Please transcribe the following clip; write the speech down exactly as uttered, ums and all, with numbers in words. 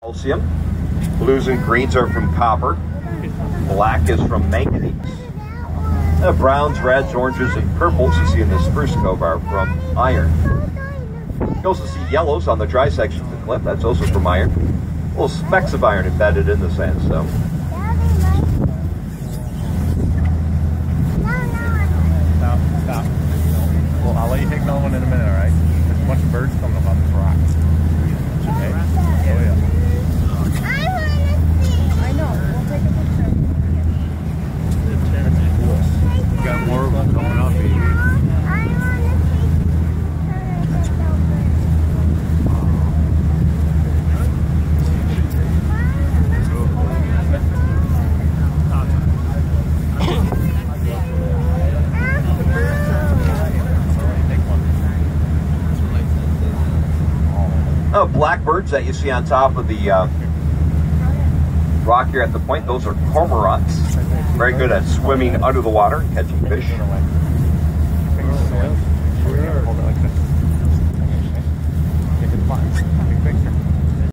Calcium. Blues and greens are from copper. Black is from manganese. The browns, reds, oranges, and purples you see in the spruce cove are from iron. You also see yellows on the dry section of the cliff. That's also from iron. Little specks of iron embedded in the sandstone. Stop, stop. Well, I'll let you take another one in a minute, all right? There's a bunch of birds coming up on this rock. Okay? Oh, yeah. I know. We'll take a picture. Cool. Got more of them coming up, baby. Oh, blackbirds that you see on top of the uh, rock here at the point, those are cormorants. Very good at swimming under the water and catching fish. Hold it like this.